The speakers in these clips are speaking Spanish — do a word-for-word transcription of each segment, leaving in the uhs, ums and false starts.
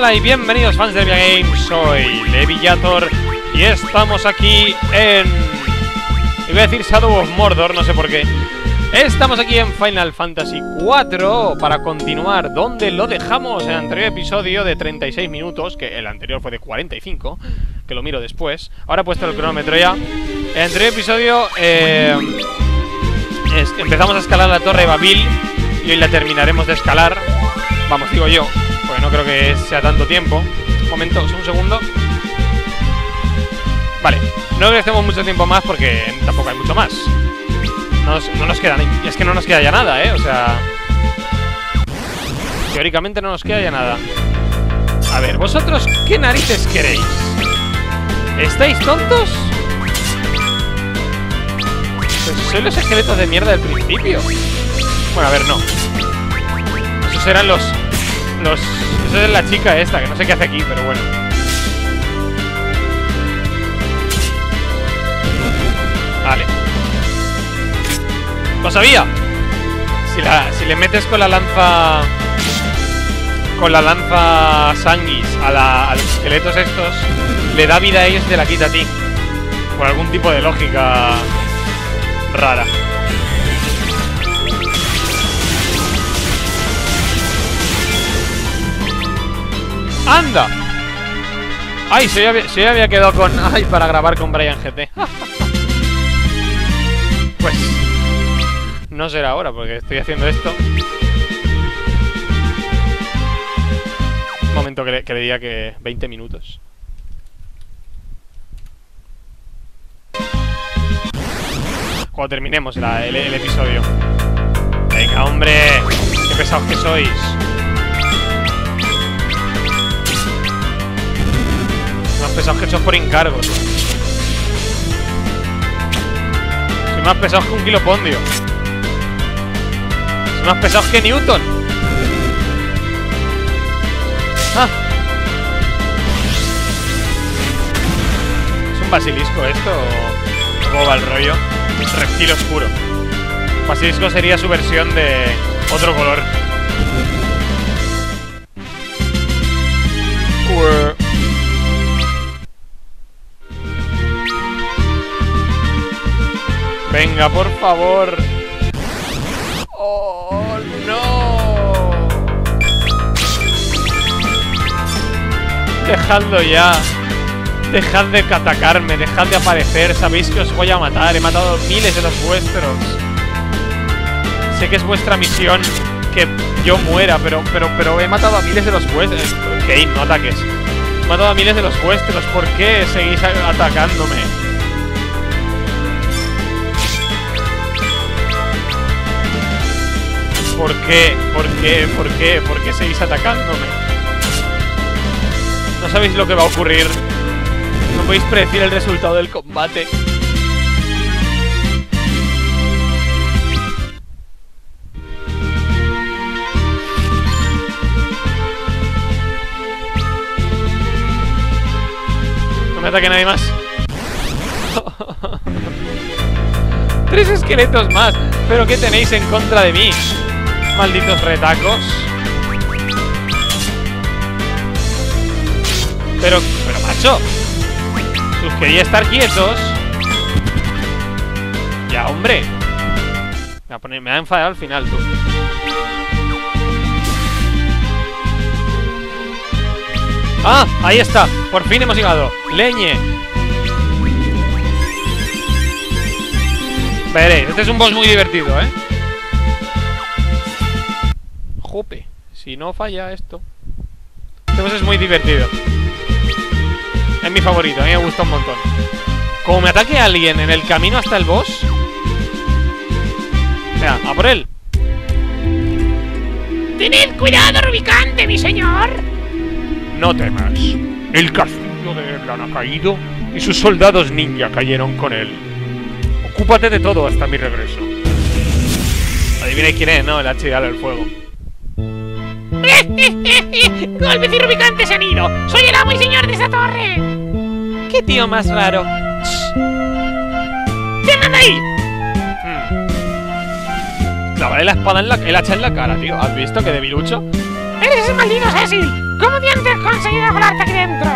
Hola y bienvenidos fans de Games, soy Levillator y estamos aquí en... iba a decir Shadow of Mordor, no sé por qué. Estamos aquí en Final Fantasy cuatro para continuar donde lo dejamos en el anterior episodio de treinta y seis minutos, que el anterior fue de cuarenta y cinco, que lo miro después. Ahora he puesto el cronómetro ya. En el anterior episodio eh, es, empezamos a escalar la Torre de Babil y hoy la terminaremos de escalar. Vamos, digo yo, porque no creo que sea tanto tiempo. Un momento, un segundo. Vale, no gastemos mucho tiempo más porque tampoco hay mucho más. No nos, no nos queda, es que no nos queda ya nada, eh, o sea... teóricamente no nos queda ya nada. A ver, ¿vosotros qué narices queréis? ¿Estáis tontos? Pues sois los esqueletos de mierda del principio. Bueno, a ver, no. Esos eran los... los... Esa es la chica esta, que no sé qué hace aquí, pero bueno. Vale. ¡Lo sabía! Si, la, si le metes con la lanza... Con la lanza sanguis a, la, a los esqueletos estos, le da vida a ellos y te la quita a ti. Por algún tipo de lógica rara. ¡Anda! ¡Ay! Se había, se había quedado con... ¡Ay! Para grabar con Brian G T. Pues... no será ahora, porque estoy haciendo esto. Un momento que le, que le diga que... veinte minutos. Cuando terminemos la, el, el episodio. Venga, hombre. Qué pesados que sois. Más pesados que sois por encargos. Soy más pesados que un kilopondio. Soy más pesados que Newton. Ah. ¿Es un basilisco esto o cómo va el rollo? Reptil oscuro. Basilisco sería su versión de otro color. Ué. Venga, por favor. ¡Oh, no! Dejadlo ya. Dejad de atacarme, dejad de aparecer. Sabéis que os voy a matar. He matado miles de los vuestros. Sé que es vuestra misión que yo muera, pero, pero, pero he matado a miles de los vuestros. Ok, no ataques. He matado a miles de los vuestros. ¿Por qué seguís atacándome? ¿Por qué? ¿Por qué? ¿Por qué? ¿Por qué seguís atacándome? No sabéis lo que va a ocurrir. No podéis predecir el resultado del combate. No me ataque nadie más. Tres esqueletos más. ¿Pero qué tenéis en contra de mí? Malditos retacos. Pero, pero macho, sus quería estar quietos. Ya, hombre. Me va a poner, me va a enfadar al final, tú. Ah, ahí está. Por fin hemos llegado. Leñe. Veréis, este es un boss muy divertido, ¿eh? Jope, si no falla esto. Este boss es muy divertido. Es mi favorito, a mí me gusta un montón. Como me ataque a alguien en el camino hasta el boss. Venga, a por él. ¡Tened cuidado, Rubicante, mi señor! No temas. El castillo de Erlan ha caído y sus soldados ninja cayeron con él. Ocúpate de todo hasta mi regreso. Adivina quién es, ¿no? El hacha del fuego. ¡Golpes y Rubicantes se han ido! ¡Soy el amo y señor de esa torre! ¡Qué tío más raro! ¿Quién anda ahí? Hmm. Clavaré la espada en la... el hacha en la cara, tío. ¿Has visto qué debilucho? ¡Eres ese maldito Cecil! ¿Cómo diantres has conseguido colarte aquí dentro?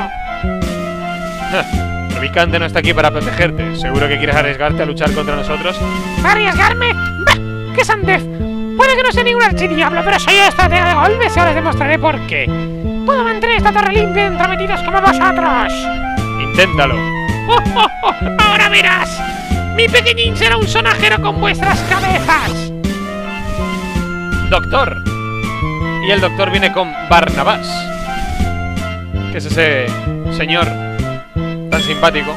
Rubicante no está aquí para protegerte. ¿Seguro que quieres arriesgarte a luchar contra nosotros? ¿Arriesgarme? ¡Bah! ¡Qué sandez! Puede que no sea ningún archidiablo, pero soy estratega de golpes y ahora les demostraré por qué. Puedo mantener esta torre limpia de entrometidos como vosotros. Inténtalo. ¡Oh, oh, oh! ¡Ahora verás! Mi pequeñín será un sonajero con vuestras cabezas. Doctor. Y el doctor viene con Barnabás, que es ese señor tan simpático.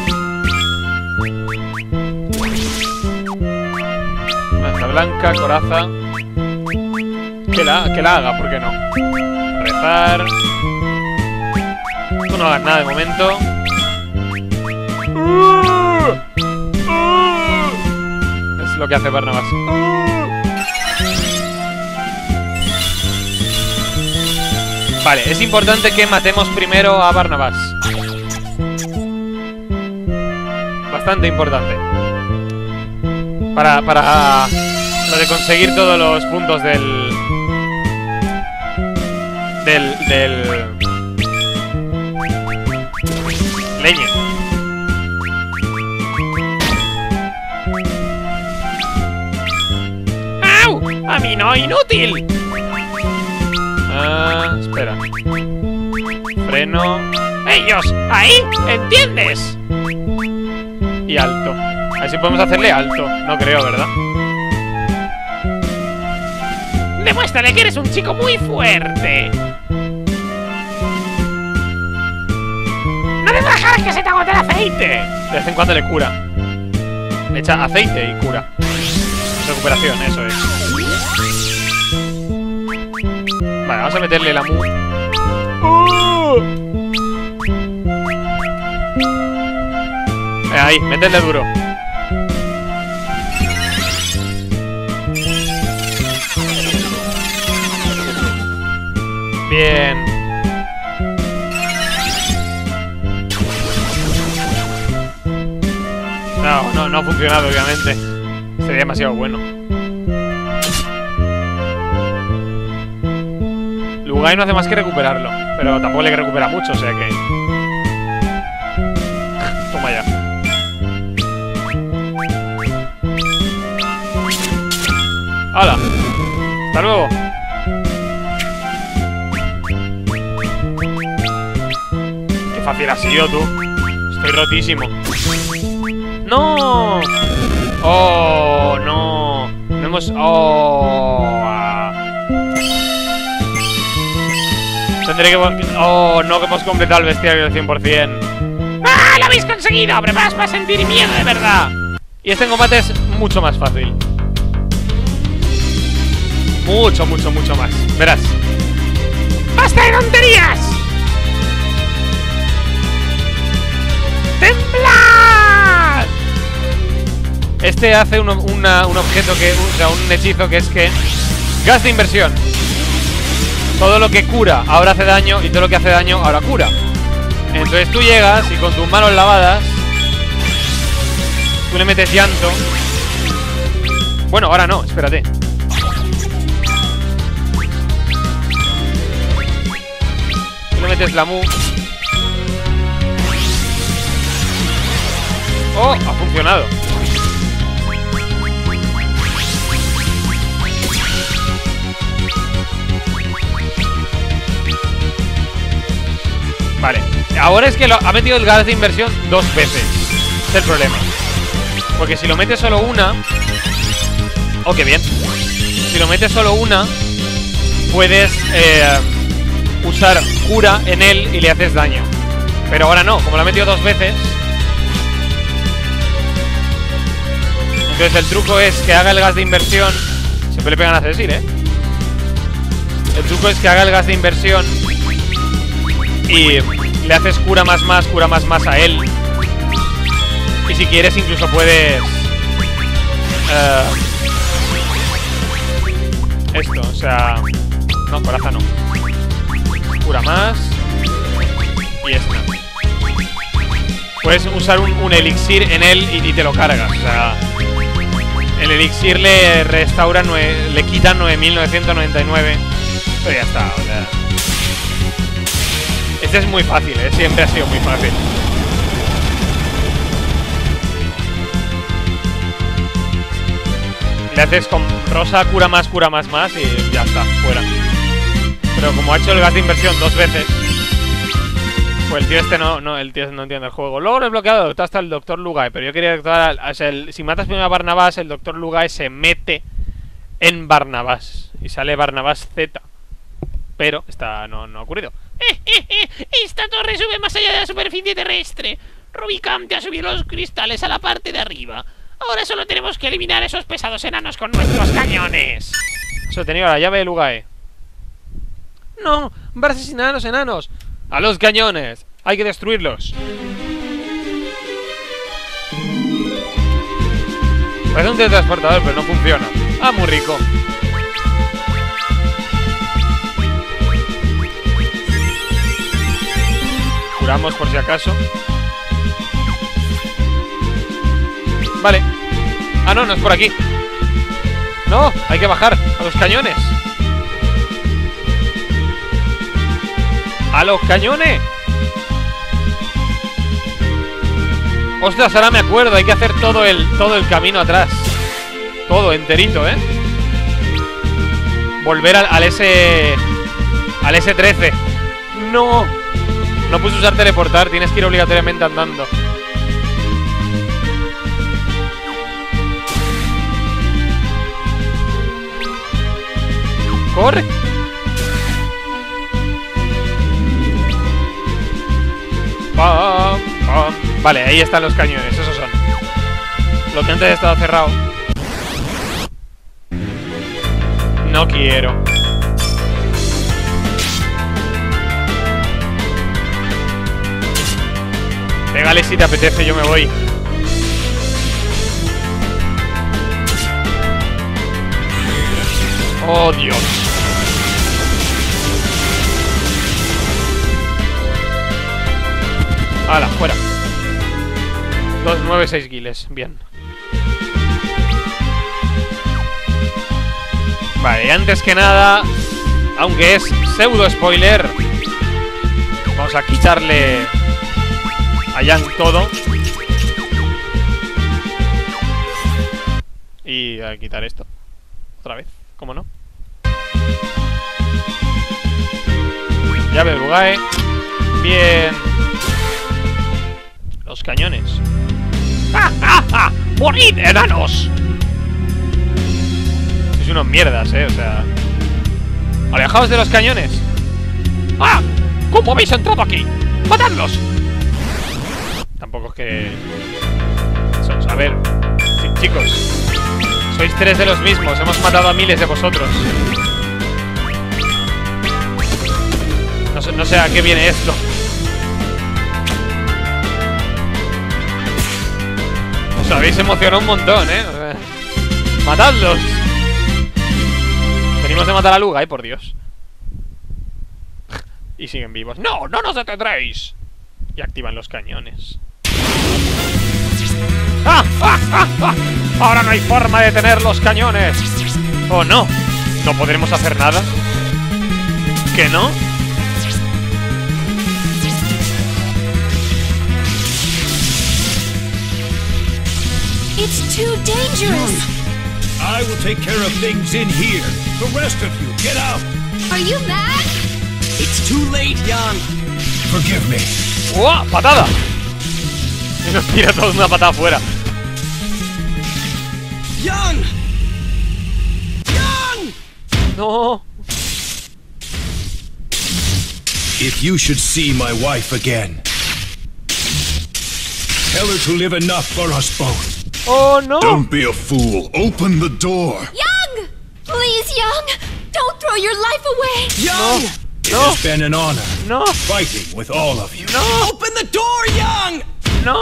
Mancha blanca, coraza. Que la, que la haga, ¿por qué no? Rezar. Tú no hagas nada de momento. Es lo que hace Barnabás. Vale, es importante que matemos primero a Barnabás. Bastante importante. Para, para lo de conseguir todos los puntos del... Del... del... Leñe. ¡Au! ¡A mí no, inútil! Ah, espera. Freno. ¡Ellos! ¡Ahí! ¿Entiendes? Y alto. A ver si podemos hacerle alto. No creo, ¿verdad? Demuéstrale que eres un chico muy fuerte. ¡No me dejarás que se te agote el aceite! De vez en cuando le cura. Le echa aceite y cura. Recuperación, eso es. Vale, vamos a meterle la mu. ¡Uh! Eh, ahí, métele duro. Bien. No, no, no ha funcionado, obviamente. Sería demasiado bueno. Lugai no hace más que recuperarlo, pero tampoco le recupera mucho, o sea que... Toma ya. ¡Hala! ¡Hasta luego! ¡Qué fácil ha sido, tú! Estoy rotísimo. ¡No! ¡Oh, no! No hemos... ¡Oh! Tendré que... ¡Oh, no! Que hemos completado el bestiario al cien por cien. ¡Ah! ¡Lo habéis conseguido! ¡Preparaos para sentir miedo de verdad! Y este combate es mucho más fácil. Mucho, mucho, mucho más. Verás. ¡Basta de tonterías! ¡Temblad! Este hace un, una, un objeto que... O sea, un hechizo que es que... Gas de inversión. Todo lo que cura ahora hace daño y todo lo que hace daño ahora cura. Entonces tú llegas y con tus manos lavadas tú le metes llanto. Bueno, ahora no, espérate. Tú le metes la mu. Oh, ha funcionado. Vale, ahora es que lo, ha metido el gas de inversión dos veces. Es el problema. Porque si lo metes solo una... Oh, qué bien. Si lo metes solo una, puedes eh, usar cura en él y le haces daño. Pero ahora no, como lo ha metido dos veces. Entonces el truco es que haga el gas de inversión. Siempre le pegan a Cecil, ¿eh? El truco es que haga el gas de inversión y le haces cura más más, cura más más a él. Y si quieres incluso puedes... Uh, esto, o sea... No, coraza no. Cura más. Y esta. Puedes usar un, un elixir en él y, y te lo cargas. O sea... El elixir le restaura... nueve, le quita nueve mil novecientos noventa y nueve. Pero ya está, o sea. Este es muy fácil, ¿eh? Siempre ha sido muy fácil. Le haces con rosa, cura más, cura más, más y ya está, fuera. Pero como ha hecho el gas de inversión dos veces, pues el tío este no, no, el tío no entiende el juego. Luego desbloqueado, está hasta el doctor Lugae, pero yo quería actuar, o sea, el, si matas primero a Barnabás, el doctor Lugae se mete en Barnabás y sale Barnabás Z. Pero esta no, no ha ocurrido. Esta torre sube más allá de la superficie terrestre. Rubicam te ha subido los cristales a la parte de arriba. Ahora solo tenemos que eliminar a esos pesados enanos con nuestros cañones. Eso tenía la llave de Lugae. No, van a asesinar a los enanos. A los cañones, hay que destruirlos. Parece un teletransportador, pero no funciona. Ah, muy rico. Curamos por si acaso. Vale. Ah, no, no es por aquí. No, hay que bajar a los cañones. ¡A los cañones! Ostras, ahora me acuerdo. Hay que hacer todo el, todo el camino atrás. Todo, enterito, ¿eh? Volver al, al S... Al S trece. ¡No! No puedes usar teleportar. Tienes que ir obligatoriamente andando. ¡Corre! Pam, pam. Vale, ahí están los cañones, esos son. Lo que antes estaba cerrado. No quiero. Pégale si te apetece, yo me voy. Oh, Dios. ¡Hala, fuera! dos, nueve, seis guiles, bien. Vale, y antes que nada, aunque es pseudo spoiler, vamos a quitarle a Yang todo. Y a quitar esto. Otra vez, ¿cómo no? Llave de Lugae. Bien. Los cañones. ¡Ja, ja, ja! ¡Morid, enanos! Sois unos mierdas, eh, o sea. Alejaos de los cañones. ¡Ah! ¿Cómo habéis entrado aquí? ¡Matadlos! Tampoco es que... A ver, chicos, sois tres de los mismos. Hemos matado a miles de vosotros. No sé, no sé a qué viene esto. Os habéis emocionado un montón, ¿eh? ¡Matadlos! Venimos de matar a Lugae, por Dios. Y siguen vivos. ¡No! ¡No nos detendréis! Y activan los cañones. ¡Ah, ah, ah, ah! Ahora no hay forma de detener los cañones. ¡Oh, no! ¿No podremos hacer nada? ¿Que no? It's too dangerous. I will take care of things in here. The rest of you, get out. Are you mad? It's too late, Jan. Forgive me. ¡Oh! ¡Patada! Y nos tira todos una patada afuera. Jan! Jan! No. If you should see my wife again, tell her to live enough for us both. Oh, no. Don't be a fool. Open the door. Young! Please, Young! Don't throw your life away! Young! No. It No. has been an honor No. fighting with all of you. No. Open the door, Young! No.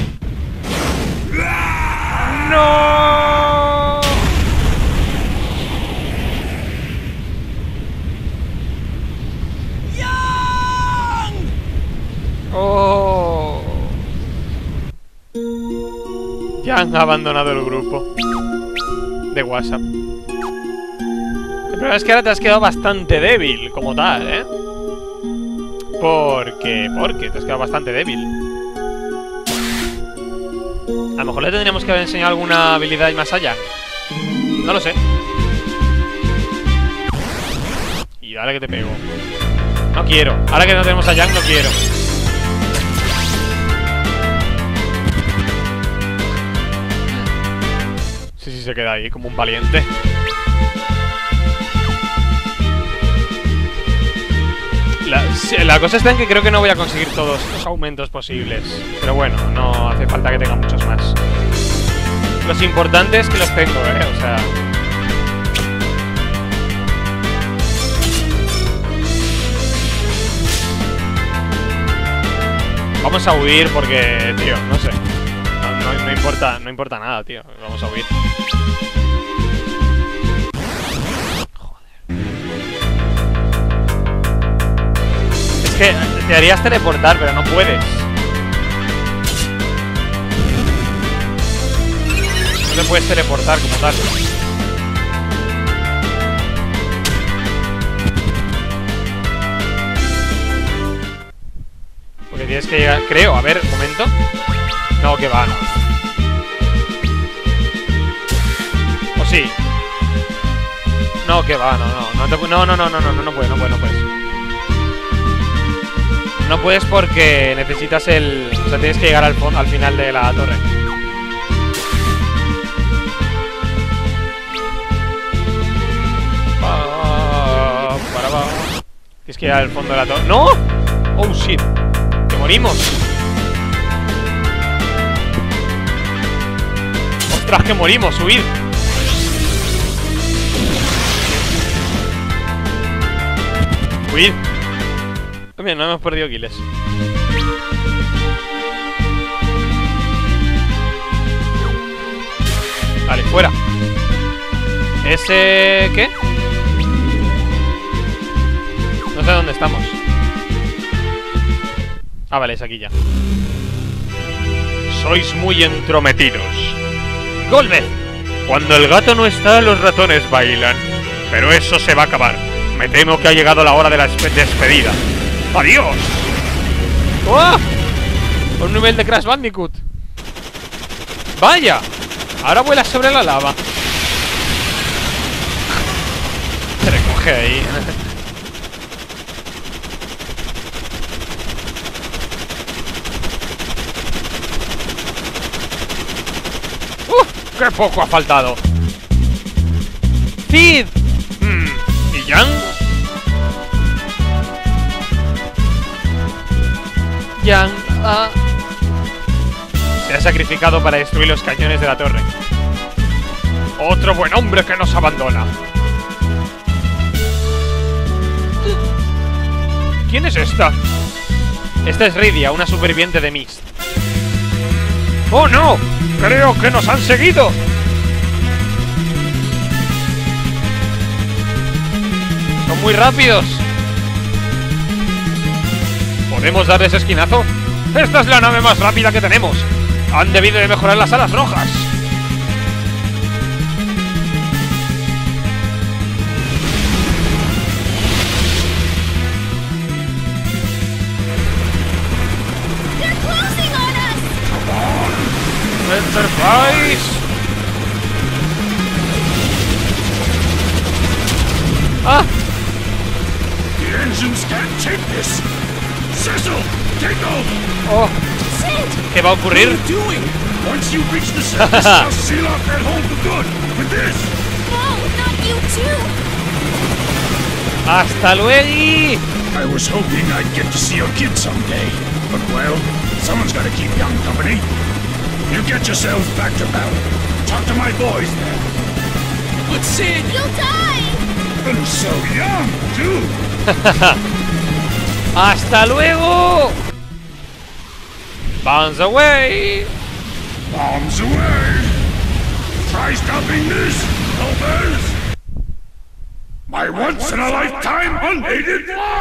No. Young! Oh. Ya han abandonado el grupo de WhatsApp. problema es que ahora te has quedado bastante débil, como tal, ¿eh? Porque... Porque te has quedado bastante débil. A lo mejor le tendríamos que haber enseñado alguna habilidad más allá. No lo sé. Y dale que te pego. No quiero. Ahora que no tenemos a Yang, no quiero. Sí, sí, se queda ahí como un valiente. La, la cosa está en que creo que no voy a conseguir todos los aumentos posibles. Pero bueno, no hace falta que tenga muchos más. Los importantes que los tengo, eh, o sea... Vamos a huir porque, tío, no sé. No, no, no importa, no importa nada, tío. Vamos a huir. Que te harías teleportar, pero no puedes. No te puedes teleportar como tal. Porque tienes que llegar... Creo, a ver, un momento. No, que va, no. O sí. No, que va, no, no. No, te, no, no, no, no, no, no, no puedes, no puedes, no puedes. No puedes porque necesitas el... O sea, tienes que llegar al, al final de la torre. Pa, para, pa. Tienes que llegar al fondo de la torre. ¡No! ¡Oh, shit! ¡Que morimos! ¡Ostras, que morimos! ¡Huid! ¡Huid! Bien, no hemos perdido kills. Vale, fuera. ¿Ese qué? No sé dónde estamos. Ah, vale, es aquí ya. Sois muy entrometidos. Golbez. Cuando el gato no está, los ratones bailan. Pero eso se va a acabar. Me temo que ha llegado la hora de la despedida. ¡Adiós! ¡Oh! Un nivel de Crash Bandicoot. ¡Vaya! Ahora vuelas sobre la lava. Se recoge ahí. ¡Uh! ¡Qué poco ha faltado! ¡Cid! Mm, ¿y Yang? Yang ah. se ha sacrificado para destruir los cañones de la torre. Otro buen hombre que nos abandona. ¿Quién es esta? Esta es Rydia, una superviviente de Myst. ¡Oh no! ¡Creo que nos han seguido! ¡Son muy rápidos! ¿Podemos darles esquinazo? ¡Esta es la nave más rápida que tenemos! Han debido de mejorar las alas rojas. They're closing on us! Come on! ¡Enterprise! ¡Ah! The engines can't take this! Cecil! Take off! ¡Oh! Sid! ¿Qué va a ocurrir? What are you doing? Once you reach the surface, I'll seal off that hole for good! With this! No, not you too! ¡Hasta luego! I was hoping I'd get to see your kid someday. But well, someone's gotta keep Young company. You get yourselves back to battle. Talk to my boys then. But Sid! You'll die! And so young, too! ¡Hasta luego! Bombs away! Bombs away! Try stopping this, Lopez! My once-in-a-lifetime unaided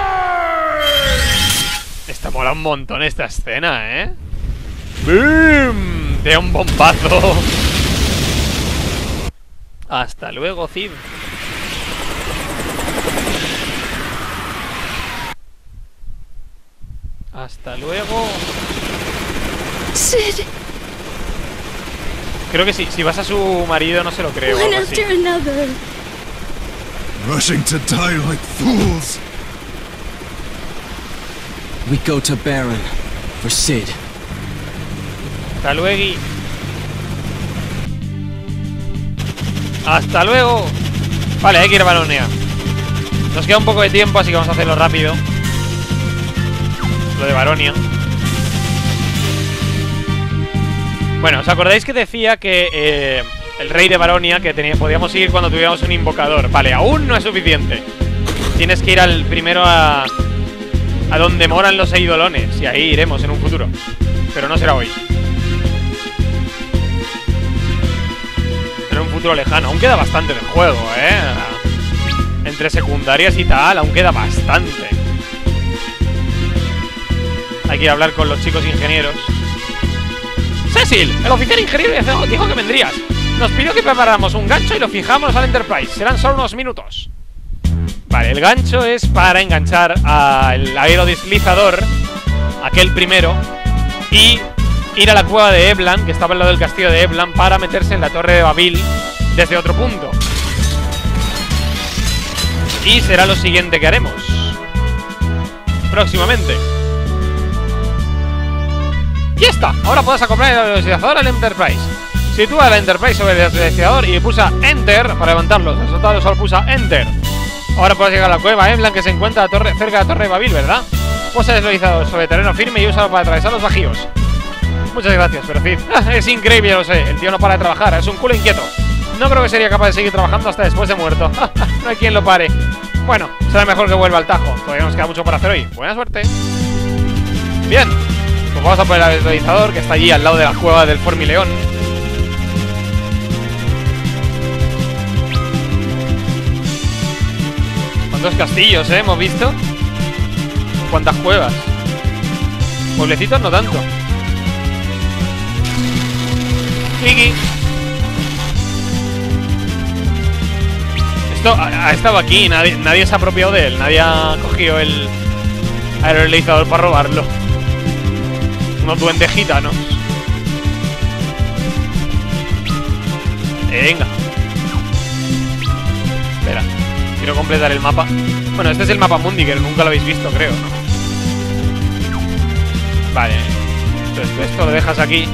flight! Esta mola un montón esta escena, ¿eh? ¡Boom! De un bombazo. Hasta luego, Cid. Hasta luego. Sid, Creo que sí, si vas a su marido no se lo creo. one algo así. after another. Rushing to die like fools. We go to Baron for Sid. Hasta luego. Hasta luego. Vale, hay que ir a Baronia. Nos queda un poco de tiempo, así que vamos a hacerlo rápido. Lo de Baronia. Bueno, ¿os acordáis que decía que eh, el rey de Baronia, que tenía, podíamos ir cuando tuviéramos un invocador? Vale, aún no es suficiente. Tienes que ir al primero a a donde moran los eidolones, y ahí iremos en un futuro, pero no será hoy. En un futuro lejano. Aún queda bastante del juego, ¿eh? Entre secundarias y tal, aún queda bastante. Hay que ir a hablar con los chicos ingenieros. Cecil, el oficial ingeniero dijo que vendrías. Nos pidió que preparáramos un gancho y lo fijamos al Enterprise. Serán solo unos minutos. Vale, el gancho es para enganchar al aerodeslizador, aquel primero, y ir a la cueva de Eblan, que estaba al lado del castillo de Eblan, para meterse en la torre de Babil desde otro punto. Y será lo siguiente que haremos próximamente. Y ya está, ahora puedes acoplar el aerodeslizador al Enterprise. Sitúa el Enterprise sobre el aerodeslizador y pulsa Enter para levantarlos. El soldado solo pulsa Enter. Ahora puedes llegar a la cueva Eblan, que se encuentra a torre, cerca de la torre de Babil, ¿verdad? Posa el deslizador sobre terreno firme y úsalo para atravesar los bajíos. Muchas gracias, pero Cid. Es increíble, lo sé. El tío no para de trabajar, es un culo inquieto. No creo que sería capaz de seguir trabajando hasta después de muerto. No hay quien lo pare. Bueno, será mejor que vuelva al tajo. Todavía nos queda mucho por hacer hoy. Buena suerte. Bien, pues vamos a poner el deslizador, que está allí al lado de la cueva del Formileón. ¿Cuántos castillos, eh? Hemos visto. ¿Cuántas cuevas? Pueblecitos no tanto. Clicky. Esto ha, ha estado aquí, nadie, nadie se ha apropiado de él. Nadie ha cogido el aerodeslizador para robarlo. Unos duendes gitanos. Venga. Espera, quiero completar el mapa. Bueno, este es el mapa mundi, que nunca lo habéis visto, creo, ¿no? Vale. Esto, esto lo dejas aquí.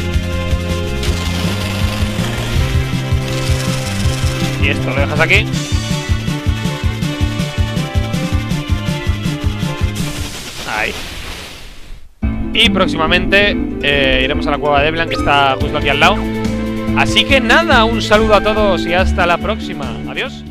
Y esto lo dejas aquí. Ahí. Y próximamente eh, iremos a la cueva de Eblan, que está justo aquí al lado. Así que nada, un saludo a todos y hasta la próxima. Adiós.